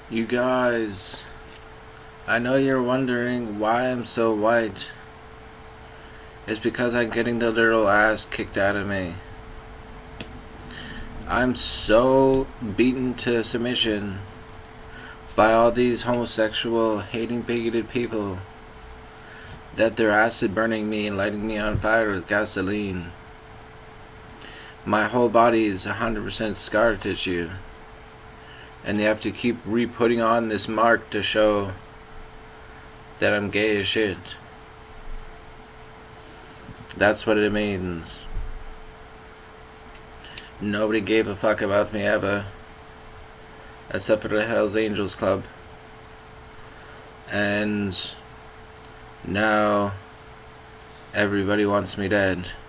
You guys, I know you're wondering why I'm so white. It's because I'm getting the literal ass kicked out of me. I'm so beaten to submission by all these homosexual, hating, bigoted people that they're acid burning me and lighting me on fire with gasoline. My whole body is 100% scar tissue, and they have to keep re-putting on this mark to show that I'm gay as shit. That's what it means. Nobody gave a fuck about me ever, except for the Hells Angels Club. And now everybody wants me dead.